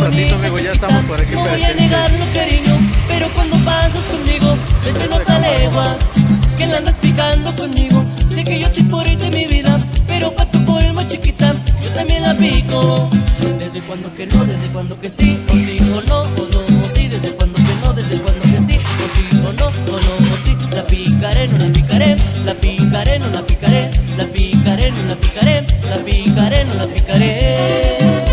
ratito, amigo, ya estamos por aquí. No voy a negarlo, cariño, pero cuando pasas conmigo se te nota leguas que la andas picando conmigo. Sé que yo estoy por irte en mi vida, pero pa' tu colmo, chiquita, yo también la pico. Desde cuando que no, desde cuando que sí, o sí, o no, o sí. Desde cuando que no, desde cuando que sí, o sí, o no, o sí. La picaré, no la picaré, la picaré, no la picaré, la picaré, no la picaré, la picaré, no la picaré.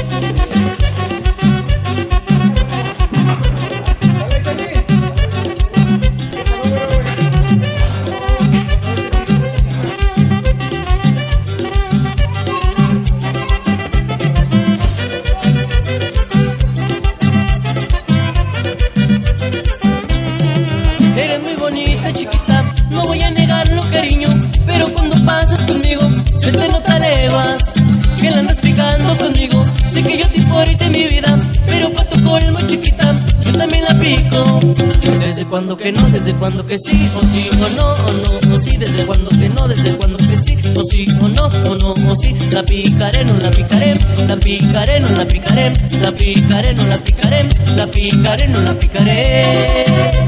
Eres muy bonita, chiquita, no voy a negarlo, cariño, pero cuando pasas conmigo se te nota leguas que la andas picando conmigo. Sé que yo te por irte en mi vida, pero pa' tu colmo, chiquita, yo también la pico. Desde cuando que no, desde cuando que sí, o sí, o no, o sí. Desde cuando que no, desde cuando que sí, o sí, o no, o sí. La picaré, no la picaré, la picaré, no la picaré, la picaré, no la picaré, la picaré, no la picaré.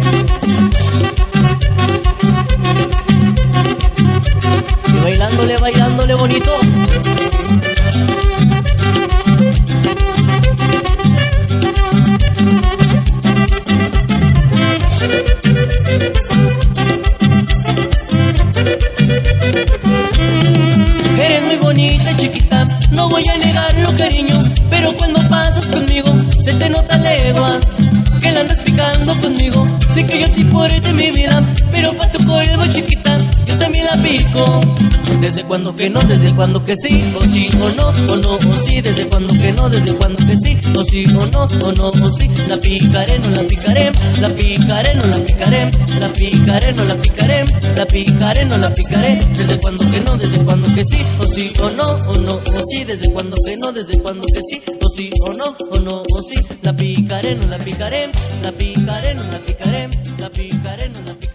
Y bailándole, bailándole bonito. Eres muy bonita, chiquita, no voy a negarlo, cariño, pero cuando pasas conmigo se te nota leguas que la andas picando conmigo. Sé que yo estoy por irte en mi vida, pero pa' tu colmo, chiquita, yo también la pico. Desde cuando que no, desde cuando que sí, o sí, o no, o sí. Desde cuando que no, desde cuando que sí, o sí, o no, o sí. La picaré, no la picaré, la picaré, no la picaré, la picaré, no la picaré, la picaré, no la picaré. Desde cuando que no, desde cuando que sí, o sí, o no, o sí. Desde cuando que no, desde cuando que sí, o sí, o no, o sí. La picaré, no la picaré, la picaré, no la picaré, la picaré, no la picaré.